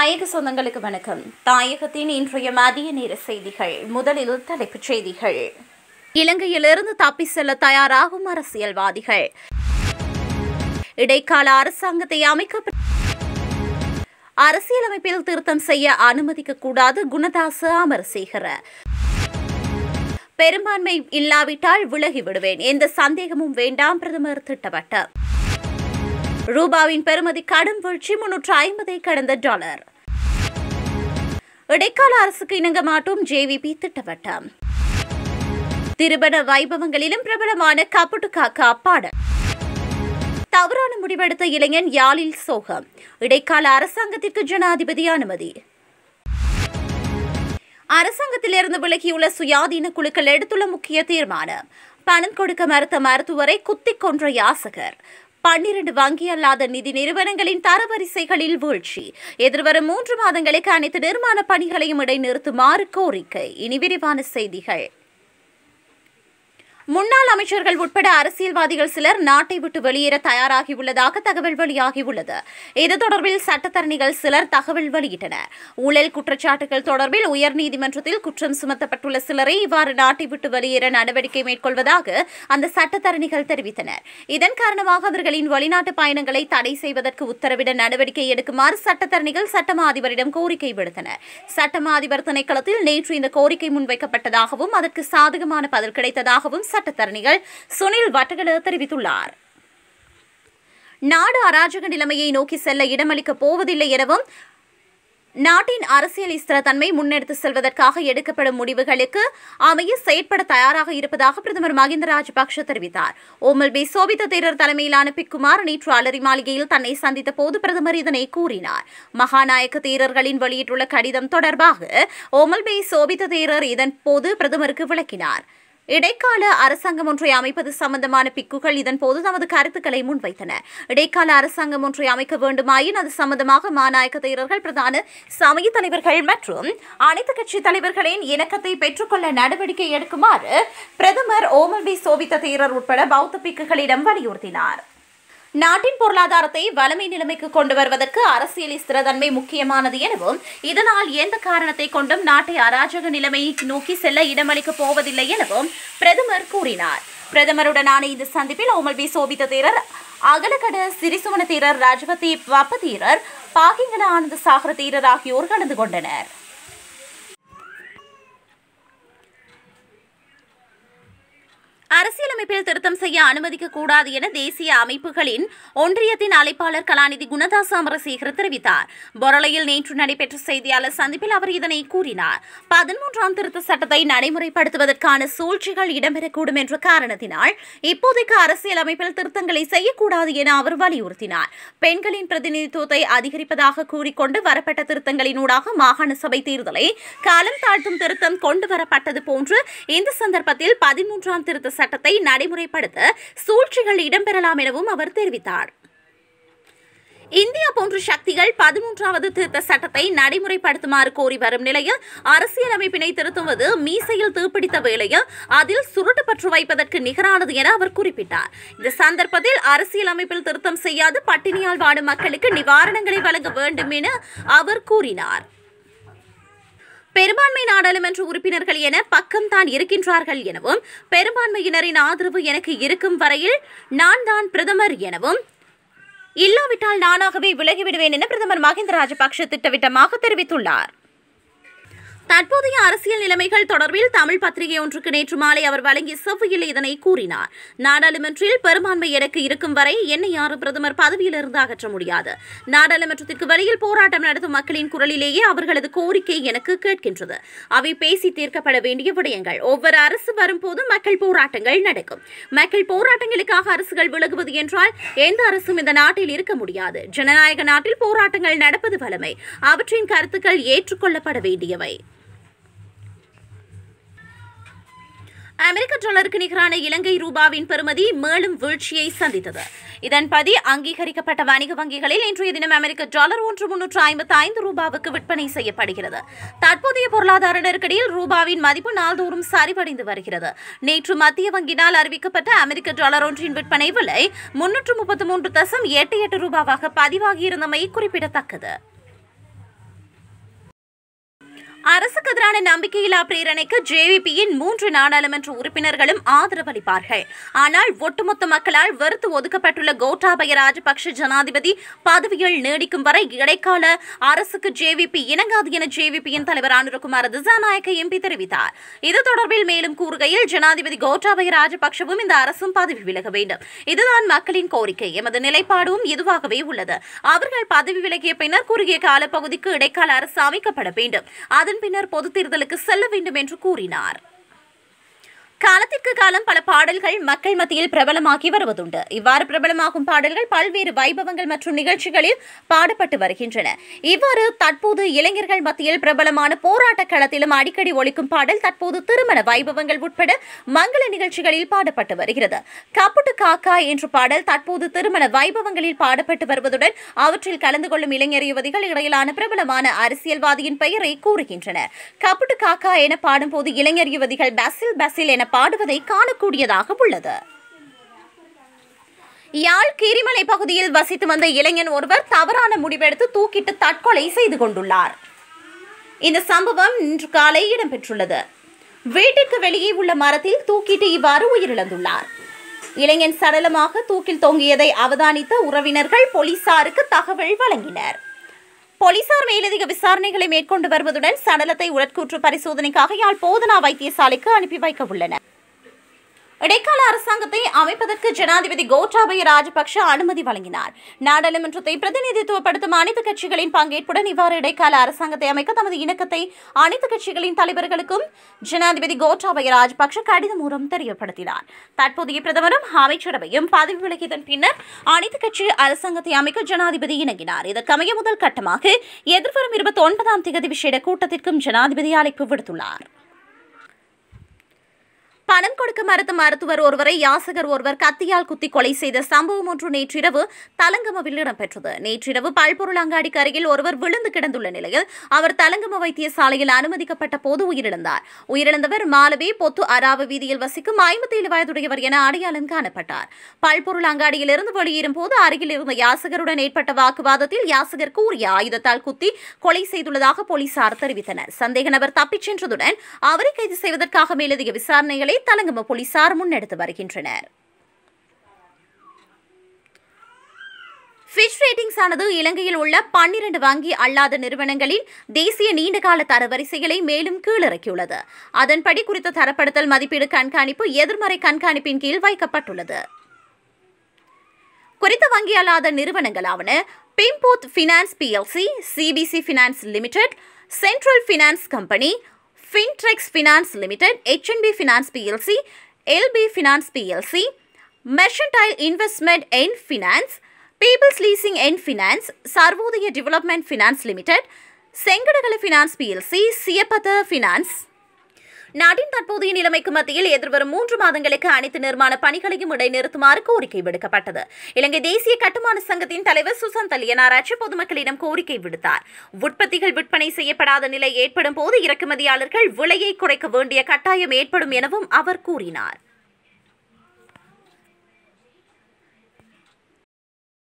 தாயக சொந்தங்களுக்கு வணக்கம். தாயகத்தின் இன்றைய மதிய நேர செய்திகள். முதலில் தலைப்புச் செய்திகள். இலங்கையிலிருந்து தப்பி செல்ல தயாராகும் அரசியல்வாதிகள். இடைக்கால அரசாங்கத்தை அமைக்க அரசியலமைப்பில் திருத்தம் செய்ய அனுமதிக்கக்கூடாது குணதாச அமரசேகர. பெரும்பான்மை இல்லாவிட்டால் விலகிவிடுவேன், எந்த சந்தேகமும் வேண்டாம், பிரதமர் திட்டவட்டம். ரூபாவின் பெறுமதி கடும் வீழ்ச்சி, 350 கடந்த டாலர். இடைக்கால அரசுக்கு இணங்க மாட்டோம், ஜேவிபி திட்டவட்டம். திருமண வைபவங்களிலும் பிரபலமான கப்புட்டு காக்கா பாடல். தவறான முடிவெடுத்த இளைஞன் யாழில் சோகம். இடைக்கால அரசாங்கத்திற்கு ஜனாதிபதி அனுமதி. அரசாங்கத்திலிருந்து விலகியுள்ள சுயாதீன குழுக்கள் எடுத்துள்ள முக்கிய தீர்மானம். பணம் கொடுக்க மறுத்த மருத்துவரை குத்திக் கொன்ற யாசகர். 12 வங்கி அல்லாத நிதி நிறுவனங்களின் தரவரிசைகளில் வீழ்ச்சி. எதிர்வரும் 3 மாதங்களுக்கு அனைத்து நிர்மாண பணிகளையும் இடைநிறுத்துமாறு கோரிக்கை. இனி விரிவான செய்திகள். முன்னாள் அமைச்சர்கள் உட்பட அரசியல்வாதிகள் சிலர் நாட்டை விட்டு வெளியேற தயாராகியுள்ளதாக தகவல் வெளியாகியுள்ளது. இது தொடர்பில் சட்டத்தரணிகள் சிலர் தகவல் வெளியிட்டனர். ஊழல் குற்றச்சாட்டுகள் தொடர்பில் உயர்நீதிமன்றத்தில் குற்றம் சுமத்தப்பட்டுள்ள சிலரை இவ்வாறு நாட்டை விட்டு வெளியேற நடவடிக்கை மேற்கொள்வதாக அந்த சட்டத்தரணிகள் தெரிவித்தனர். இதன் காரணமாக அவர்களின் வெளிநாட்டு பயணங்களை தடை செய்வதற்கு உத்தரவிட நடவடிக்கை எடுக்குமாறு சட்டத்தரணிகள் சட்டமா அதிபரிடம் கோரிக்கை விடுத்தனர். சட்டமா அதிபர் திணைக்களத்தில் நேற்று இந்த கோரிக்கை முன்வைக்கப்பட்டதாகவும் அதற்கு சாதகமான பதில் கிடைத்ததாகவும் சட்டத்தரணிகள் சுனில் வட்டகல தெரிவித்துள்ளார். நாடு அராஜக நிலைமையை நோக்கி செல்ல இடமளிக்கப் போவதில்லை எனவும் நாட்டின் அரசியல் ஸ்திரத்தன்மை முன்னெடுத்து செல்வதற்காக எடுக்கப்படும் முடிவுகளுக்கு அமைய செயற்பட தயாராக இருப்பதாக பிரதமர் மஹிந்த ராஜபக்ஷ தெரிவித்தார். ஓமல்பி சோபித்த தேரர் தலைமையிலான பிக்குமார் நேற்று அலரி மாளிகையில் தன்னை சந்தித்த போது பிரதமர் இதனை கூறினார். மகாநாயக்க தேரர்களின் வெளியிட்டுள்ள கடிதம் தொடர்பாக ஓமல்பி சோபித்த தேரர் இதன் போது பிரதமருக்கு விளக்கினார். இடைக்கால அரசாங்கம் ஒன்றை அமைப்பது சம்பந்தமான பிக்குகள் இதன்போது தமது கருத்துக்களை முன்வைத்தனர். இடைக்கால அரசாங்கம் ஒன்றை அமைக்க வேண்டுமாயின் அது சம்பந்தமாக மாநாயக்க தேரர்கள், பிரதான சமய தலைவர்கள் மற்றும் அனைத்து கட்சி தலைவர்களின் இணக்கத்தை பெற்றுக்கொள்ள நடவடிக்கை எடுக்குமாறு பிரதமர் ஓமல்பி சோபித்த தேரர் உட்பட பௌத்த பிக்குகளிடம் வலியுறுத்தினார். நாட்டின் பொருளாதாரத்தை வலிமை நிலைமைக்கு கொண்டு வருவதற்கு அரசியல் ஸ்திரத்தன்மை முக்கியமானது எனவும் இதனால் எந்த காரணத்தை கொண்டும் நாட்டை அராஜக நிலைமையை நோக்கி செல்ல இடமளிக்கப் போவதில்லை எனவும் பிரதமர் கூறினார். பிரதமருடனான இந்த சந்திப்பில் ஓமல்பி சோபித்த தேரர், அகலகட சிறிசுவன தேரர், ராஜவதி வப்ப தேரர், பாகிங்கல ஆனந்த சாகர தேரர் ஆகியோர் கலந்து கொண்டனர். அரசியலமைப்பில் திருத்தம் செய்ய அனுமதிக்கக்கூடாது என தேசிய அமைப்புகளின் ஒன்றியத்தின் அழைப்பாளர் கலாநிதி குணதாச அமரசேகர தெரிவித்தார். பொரளையில் நேற்று நடைபெற்ற செய்தியாளர் சந்திப்பில் அவர் இதனை கூறினார். 13ஆம் திருத்த சட்டத்தை நடைமுறைப்படுத்துவதற்கான சூழ்ச்சிகள் இடம்பெறக்கூடும் என்ற காரணத்தினால் இப்போதைக்கு அரசியலமைப்பில் திருத்தங்களை செய்யக்கூடாது என அவர் வலியுறுத்தினார். பெண்களின் பிரதிநிதித்துவத்தை அதிகரிப்பதாக கூறிக்கொண்டு வரப்பட்ட திருத்தங்களினூடாக மாகாண சபை தேர்தலை காலம் தாழ்த்தும் திருத்தம் கொண்டுவரப்பட்டது போன்று இந்த சந்தர்ப்பத்தில் 13ஆம் திருத்த சட்டத்தை நடைமுறைப்படுத்த சூழ்ச்சிகள் இடம்பெறலாம் எனவும் அவர் தெரிவித்தார். இந்தியா போன்ற சக்திகள் 13வது திருத்த சட்டத்தை நடைமுறைப்படுத்துமாறு கோரி வரும் நிலையில் அரசியலமைப்பினை திருத்துவது மீசையில் தீப்பிடித்த வேளையில் அதில் சுருட்டு பற்று வைப்பதற்கு நிகரானது என அவர் குறிப்பிட்டார். இந்த சந்தர்ப்பத்தில் அரசியலமைப்பில் திருத்தம் செய்யாது பட்டினியால் வாடும் மக்களுக்கு நிவாரணங்களை வழங்க வேண்டும் என அவர் கூறினார். பெரும்பான்மை நாடாளுமன்ற உறுப்பினர்கள் என பக்கம் தான் இருக்கின்றார்கள் எனவும் பெரும்பான்மையினரின் ஆதரவு எனக்கு இருக்கும் வரையில் நான் தான் பிரதமர் எனவும் இல்லாவிட்டால் நானாகவே விலகிவிடுவேன் என பிரதமர் மஹிந்த ராஜபக்ஷ திட்டவட்டமாக தெரிவித்துள்ளார். தற்போதைய அரசியல் நிலைமைகள் தொடர்பில் தமிழ் பத்திரிகை ஒன்றுக்கு நேற்று மாலை அவர் வழங்கிய செவ்வியில் இதனை கூறினார். நாடாளுமன்றில் பெரும்பான்மை எனக்கு இருக்கும் வரை என்னை யாரும் பிரதமர் பதவியிலிருந்து அகற்ற முடியாது. நாடாளுமன்றத்திற்கு வெளியில் போராட்டம் நடத்தும் மக்களின் குரலிலேயே அவர்களது கோரிக்கை எனக்கு கேட்கின்றது. அவை பேசி தீர்க்கப்பட வேண்டிய விடயங்கள். ஒவ்வொரு அரசு வரும்போது மக்கள் போராட்டங்கள் நடக்கும். மக்கள் போராட்டங்களுக்காக அரசுகள் விலகுவது என்றால் எந்த அரசும் இந்த நாட்டில் இருக்க முடியாது. ஜனநாயக நாட்டில் போராட்டங்கள் நடப்பது வழமை. அவற்றின் கருத்துக்கள் ஏற்றுக்கொள்ளப்பட வேண்டியவை. அமெரிக்க டாலருக்கு நிகரான இலங்கை ரூபாவின் பெறுமதி மேலும் வீழ்ச்சியை சந்தித்தது. இதன்படி அங்கீகரிக்கப்பட்ட வணிக வங்கிகளில் இன்றைய தினம் அமெரிக்க டாலர் ஒன்று 355 ரூபாவுக்கு விற்பனை செய்யப்படுகிறது. தற்போதைய பொருளாதார நெருக்கடியில் ரூபாவின் மதிப்பு நாள்தோறும் சரிவடைந்து வருகிறது. நேற்று மத்திய வங்கியினால் அறிவிக்கப்பட்ட அமெரிக்க டாலர் ஒன்றின் விற்பனை விலை 333.88 ரூபாவாக பதிவாகியிருந்தமை குறிப்பிடத்தக்கது. அரசுக்கு எதிரான நம்பிக்கையில்லா பிரேரணைக்கு ஜேவிபியின் 3 நாடாளுமன்ற உறுப்பினர்களும் ஆதரவு அளிப்பார்கள். ஆனால் ஒட்டுமொத்த மக்களால் வெறுத்து ஒதுக்கப்பட்டுள்ள கோட்டாபய ராஜபக்ஷ ஜனாதிபதி பதவியில் நீடிக்கும் வரை இடைக்கால அரசுக்கு ஜேவிபி இணங்காது என ஜேவிபியின் தலைவர் அனுரகுமார திசாநாயக்க எம்பி தெரிவித்தார். இது தொடர்பில் மேலும் கூறுகையில், ஜனாதிபதி கோட்டாபய ராஜபக்ஷவும் இந்த அரசும் பதவி விலக வேண்டும். இதுதான் மக்களின் கோரிக்கை. எமது நிலைப்பாடும் இதுவாகவே உள்ளது. அவர்கள் பதவி விலகிய பின்னர் குறுகிய காலப்பகுதிக்கு இடைக்கால அரசு அமைக்கப்பட வேண்டும். அதன் பின்னர் பொதுத் தேர்தலுக்கு செல்ல வேண்டும் என்று கூறினார். காலத்திற்கு காலம் பல பாடல்கள் மக்கள் மத்தியில் பிரபலமாகி வருவதுண்டு. இவ்வாறு பிரபலமாகும் பாடல்கள் பல்வேறு வைபவங்கள் மற்றும் நிகழ்ச்சிகளில் பாடப்பட்டு வருகின்றன. இவ்வாறு தற்போது இளைஞர்கள் மத்தியில் பிரபலமான போராட்ட களத்திலும் அடிக்கடி ஒலிக்கும் பாடல் தற்போது திருமண வைபவங்கள் உட்பட மங்கள நிகழ்ச்சிகளில் பாடப்பட்டு வருகிறது. கப்புட்டு காக்கா என்ற பாடல் தற்போது திருமண வைபவங்களில் பாடப்பட்டு வருவதுடன் அவற்றில் கலந்து கொள்ளும் இளைஞர் யுவதிகள் இடையிலான பிரபலமான அரசியல்வாதியின் பெயரை கூறுகின்றனர். கப்புட்டு காக்கா என பாடும்போது இளைஞர் யுவதிகள் பசில் பசில் என பாடுவதை காணக்கூடியதாக உள்ளது. யாழ் கீரிமலை பகுதியில் வசித்து வந்த இளைஞன் ஒருவர் தவறான முடிவெடுத்து தூக்கிட்டு தற்கொலை செய்து கொண்டுள்ளார். இந்த சம்பவம் இன்று காலை இடம்பெற்றுள்ளது. வீட்டிற்கு வெளியே உள்ள மரத்தில் தூக்கிட்டு இவ்வாறு உயிரிழந்துள்ளார். இளைஞன் சடலமாக தூக்கில் தொங்கியதை அவதானித்த உறவினர்கள் போலீசாருக்கு தகவல் வழங்கினர். போலீசார் மேலதிக விசாரணைகளை மேற்கொண்டு வருவதுடன் சடலத்தை உடற்கூற்று பரிசோதனைக்காக யாழ் போதனா வைத்தியசாலைக்கு அனுப்பி வைக்க உள்ளனர். இடைக்கால அரசாங்கத்தை அமைப்பதற்கு ஜனாதிபதி கோட்டாபய ராஜபக்ஷ அனுமதி வழங்கினார். நாடாளுமன்றத்தை பிரதிநிதித்துவப்படுத்தும் அனைத்து கட்சிகளின் பங்கேற்புடன் இவ்வாறு இடைக்கால அரசாங்கத்தை அமைக்க தமது இணக்கத்தை அனைத்து கட்சிகளின் தலைவர்களுக்கும் ஜனாதிபதி கோட்டாபய ராஜபக்ஷ கடிதம் மூலம் தெரியப்படுத்தினார். தற்போதைய பிரதமரும் அமைச்சரவையும் பதவி விலகியதன் பின்னர் அனைத்து கட்சி அரசாங்கத்தை அமைக்க ஜனாதிபதி இணங்கினார். இதற்கமைய முதல் கட்டமாக எதிர்வரும் 29ஆம் தேதி விசேட கூட்டத்திற்கும் ஜனாதிபதி அழைப்பு விடுத்துள்ளார். பணம் கொடுக்க மறுத்த மருத்துவர் ஒருவரை யாசகர் ஒருவர் கத்தியால் குத்தி கொலை செய்த சம்பவம் ஒன்று நேற்றிரவு தலங்கமவில் இடம்பெற்றது. நேற்றிரவு பல்பொருள் அங்காடிக்கு அருகில் ஒருவர் விழுந்து கிடந்துள்ள நிலையில் அவர் தலங்கம வைத்தியசாலையில் அனுமதிக்கப்பட்ட போது உயிரிழந்தார். உயிரிழந்தவர் மாலவே பொத்து அராவ வீதியில் வசிக்கும் 57 வயதுடையவர் என அடையாளம் காணப்பட்டார். பல்பொருள் அங்காடியிலிருந்து வெளியேறும் போது அருகில் இருந்த யாசகருடன் ஏற்பட்ட வாக்குவாதத்தில் யாசகர் கூறிய ஆயுதத்தால் குத்தி கொலை செய்துள்ளதாக போலீசார் தெரிவித்தனர். சந்தேக நபர் தப்பிச் சென்றதுடன் அவரை கைது செய்வதற்காக மேலதிக விசாரணைகளை தலங்கம போலீசார் முன்னெடுத்து வருகின்றனர். ஃபிட்ச் ரேட்டிங்ஸ் ஆனது இலங்கையில் உள்ள 12 வங்கி அல்லாத நிறுவனங்களின் தேசிய நீண்டகால தரவரிசைகளை மேலும் கீழிறக்கியுள்ளது. அதன்படி குறித்த தரப்படுத்தல் மதிப்பீடு கண்காணிப்பு எதிர்மறை கண்காணிப்பின் கீழ் வைக்கப்பட்டுள்ளது. குறித்த வங்கி அல்லாத நிறுவனங்களாவன Bimputh finance PLC, CBC finance limited, central finance company, Fintrex finance limited, HNB finance PLC, LB finance PLC, mercantile investment and finance, people's leasing and finance, Sarvodaya development finance limited, Senkadagala finance PLC, Siyapatha finance. நாட்டின் தற்போதைய நிலைமைக்கு மத்தியில் எதிர்வரும் 3 மாதங்களுக்கு அனைத்து நிர்மாண பணிகளையும் இடைநிறுத்துமாறு கோரிக்கை விடுக்கப்பட்டது. இலங்கை தேசிய கட்டுமான சங்கத்தின் தலைவர் சுசந்த லியனாராட்சி பொதுமக்களிடம் கோரிக்கை விடுத்தார். உற்பத்திகள் விற்பனை செய்யப்படாத நிலை ஏற்படும் போது இறக்குமதியாளர்கள் விலையை குறைக்க வேண்டிய கட்டாயம் ஏற்படும் எனவும் அவர் கூறினார்.